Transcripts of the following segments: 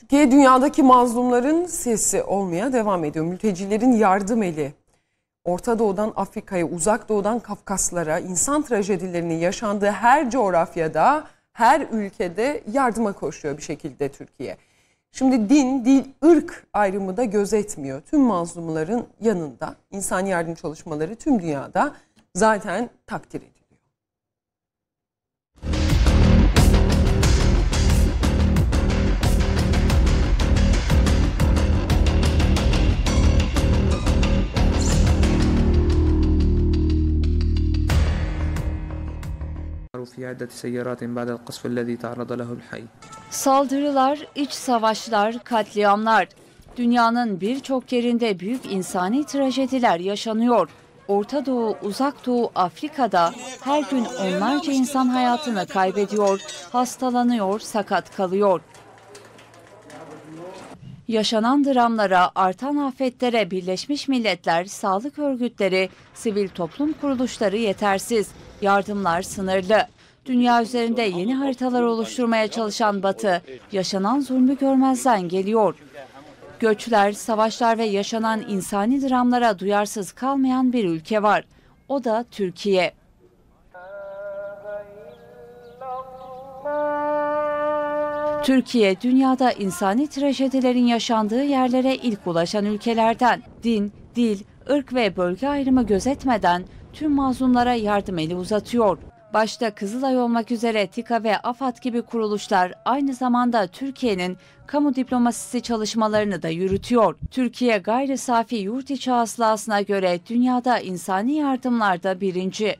Türkiye dünyadaki mazlumların sesi olmaya devam ediyor. Mültecilerin yardım eli. Orta Doğu'dan Afrika'ya, Uzak Doğu'dan Kafkaslara, insan trajedilerinin yaşandığı her coğrafyada, her ülkede yardıma koşuyor bir şekilde Türkiye. Şimdi din, dil, ırk ayrımı da gözetmiyor. Tüm mazlumların yanında insan yardım çalışmaları tüm dünyada zaten takdir ediliyor. Saldırılar, iç savaşlar, katliamlar. Dünyanın birçok yerinde büyük insani trajediler yaşanıyor. Orta Doğu, Uzak Doğu, Afrika'da her gün onlarca insan hayatını kaybediyor, hastalanıyor, sakat kalıyor. Yaşanan dramlara, artan afetlere Birleşmiş Milletler, sağlık örgütleri, sivil toplum kuruluşları yetersiz, yardımlar sınırlı. Dünya üzerinde yeni haritalar oluşturmaya çalışan Batı, yaşanan zulmü görmezden geliyor. Göçler, savaşlar ve yaşanan insani dramlara duyarsız kalmayan bir ülke var. O da Türkiye. Türkiye, dünyada insani trajedilerin yaşandığı yerlere ilk ulaşan ülkelerden. Din, dil, ırk ve bölge ayrımı gözetmeden tüm mazlumlara yardım eli uzatıyor. Başta Kızılay olmak üzere TİKA ve AFAD gibi kuruluşlar aynı zamanda Türkiye'nin kamu diplomasisi çalışmalarını da yürütüyor. Türkiye gayri safi yurt içi hasılasına göre dünyada insani yardımlarda birinci.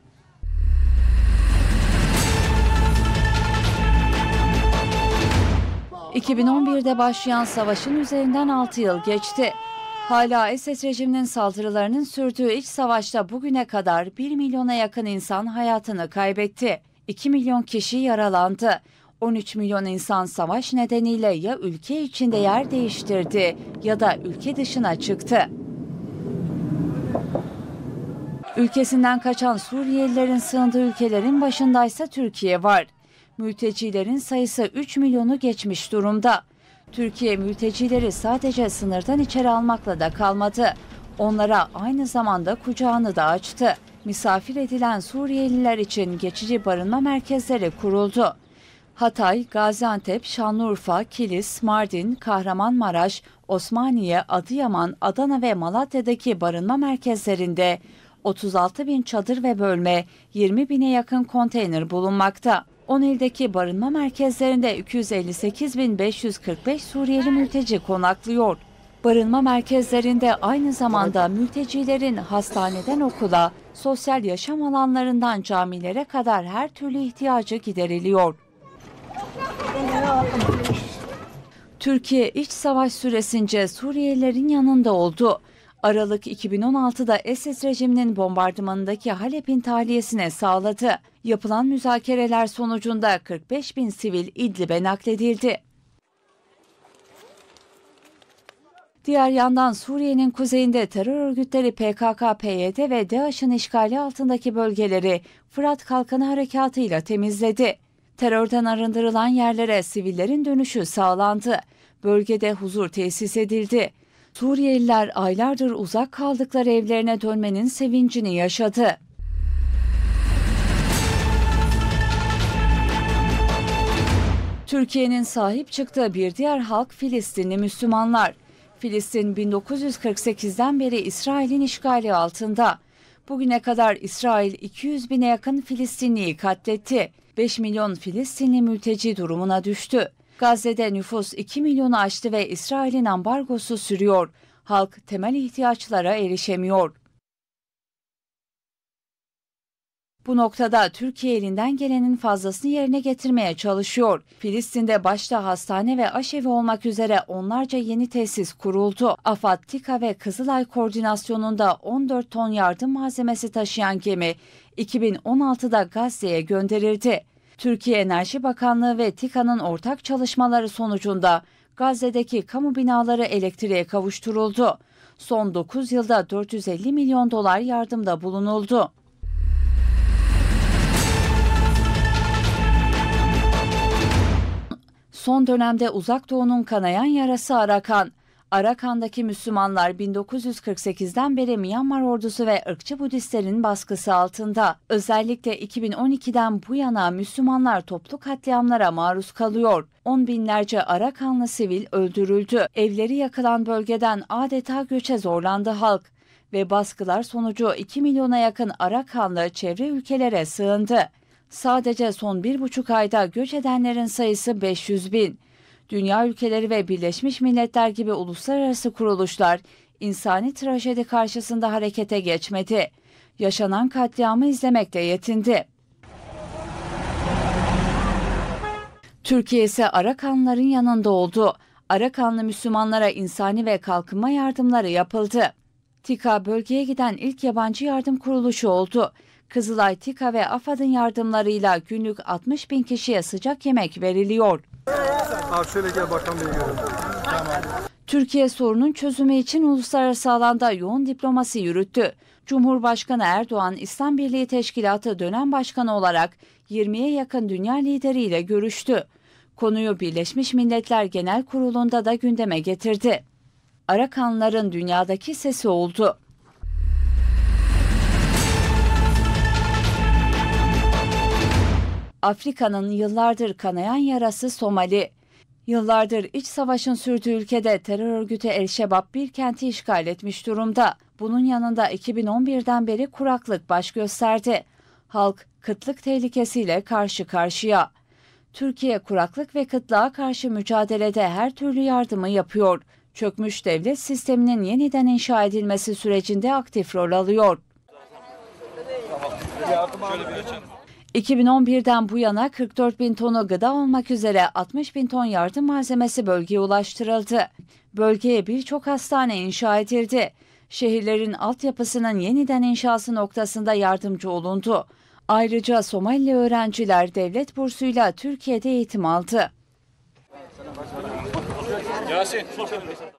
...2011'de başlayan savaşın üzerinden 6 yıl geçti. Hala Esed rejiminin saldırılarının sürdüğü iç savaşta bugüne kadar 1 milyona yakın insan hayatını kaybetti. 2 milyon kişi yaralandı. 13 milyon insan savaş nedeniyle ya ülke içinde yer değiştirdi ya da ülke dışına çıktı. Ülkesinden kaçan Suriyelilerin sığındığı ülkelerin başındaysa Türkiye var. Mültecilerin sayısı 3 milyonu geçmiş durumda. Türkiye mültecileri sadece sınırdan içeri almakla da kalmadı. Onlara aynı zamanda kucağını da açtı. Misafir edilen Suriyeliler için geçici barınma merkezleri kuruldu. Hatay, Gaziantep, Şanlıurfa, Kilis, Mardin, Kahramanmaraş, Osmaniye, Adıyaman, Adana ve Malatya'daki barınma merkezlerinde 36 bin çadır ve bölme, 20 bine yakın konteyner bulunmakta. 10 ildeki barınma merkezlerinde 258.545 Suriyeli mülteci konaklıyor. Barınma merkezlerinde aynı zamanda mültecilerin hastaneden okula, sosyal yaşam alanlarından camilere kadar her türlü ihtiyacı gideriliyor. Türkiye iç savaş süresince Suriyelilerin yanında oldu. Aralık 2016'da Esed rejiminin bombardımanındaki Halep'in tahliyesine sağladı. Yapılan müzakereler sonucunda 45 bin sivil İdlib'e nakledildi. Diğer yandan Suriye'nin kuzeyinde terör örgütleri PKK, PYD ve DAEŞ'in işgali altındaki bölgeleri Fırat Kalkanı Harekatı'yla temizledi. Terörden arındırılan yerlere sivillerin dönüşü sağlandı. Bölgede huzur tesis edildi. Suriyeliler aylardır uzak kaldıkları evlerine dönmenin sevincini yaşadı. Türkiye'nin sahip çıktığı bir diğer halk Filistinli Müslümanlar. Filistin 1948'den beri İsrail'in işgali altında. Bugüne kadar İsrail 200 bine yakın Filistinliyi katletti. 5 milyon Filistinli mülteci durumuna düştü. Gazze'de nüfus 2 milyonu aştı ve İsrail'in ambargosu sürüyor. Halk temel ihtiyaçlara erişemiyor. Bu noktada Türkiye elinden gelenin fazlasını yerine getirmeye çalışıyor. Filistin'de başta hastane ve aşevi olmak üzere onlarca yeni tesis kuruldu. AFAD, TİKA ve Kızılay koordinasyonunda 14 ton yardım malzemesi taşıyan gemi 2016'da Gazze'ye gönderildi. Türkiye Enerji Bakanlığı ve TİKA'nın ortak çalışmaları sonucunda Gazze'deki kamu binaları elektriğe kavuşturuldu. Son 9 yılda 450 milyon dolar yardımda bulunuldu. Son dönemde Uzak Doğu'nun kanayan yarası Arakan. Arakan'daki Müslümanlar 1948'den beri Myanmar ordusu ve ırkçı Budistlerin baskısı altında. Özellikle 2012'den bu yana Müslümanlar toplu katliamlara maruz kalıyor. On binlerce Arakanlı sivil öldürüldü. Evleri yakılan bölgeden adeta göçe zorlandı halk. Ve baskılar sonucu 2 milyona yakın Arakanlı çevre ülkelere sığındı. Sadece son 1,5 ayda göç edenlerin sayısı 500 bin. Dünya ülkeleri ve Birleşmiş Milletler gibi uluslararası kuruluşlar insani trajedi karşısında harekete geçmedi. Yaşanan katliamı izlemekle yetindi. Türkiye ise Arakanlıların yanında oldu. Arakanlı Müslümanlara insani ve kalkınma yardımları yapıldı. TİKA bölgeye giden ilk yabancı yardım kuruluşu oldu. Kızılay, TİKA ve AFAD'ın yardımlarıyla günlük 60 bin kişiye sıcak yemek veriliyor. Abi şöyle gel bakalım bir görelim. Türkiye sorunun çözümü için uluslararası alanda yoğun diplomasi yürüttü. Cumhurbaşkanı Erdoğan, İslam Birliği Teşkilatı dönem başkanı olarak 20'ye yakın dünya lideriyle görüştü. Konuyu Birleşmiş Milletler Genel Kurulu'nda da gündeme getirdi. Arakanlıların dünyadaki sesi oldu. Afrika'nın yıllardır kanayan yarası Somali. Yıllardır iç savaşın sürdüğü ülkede terör örgütü El-Şebab bir kenti işgal etmiş durumda. Bunun yanında 2011'den beri kuraklık baş gösterdi. Halk kıtlık tehlikesiyle karşı karşıya. Türkiye kuraklık ve kıtlığa karşı mücadelede her türlü yardımı yapıyor. Çökmüş devlet sisteminin yeniden inşa edilmesi sürecinde aktif rol alıyor. 2011'den bu yana 44 bin tonu gıda olmak üzere 60 bin ton yardım malzemesi bölgeye ulaştırıldı. Bölgeye birçok hastane inşa edildi. Şehirlerin altyapısının yeniden inşası noktasında yardımcı olundu. Ayrıca Somalili öğrenciler devlet bursuyla Türkiye'de eğitim aldı.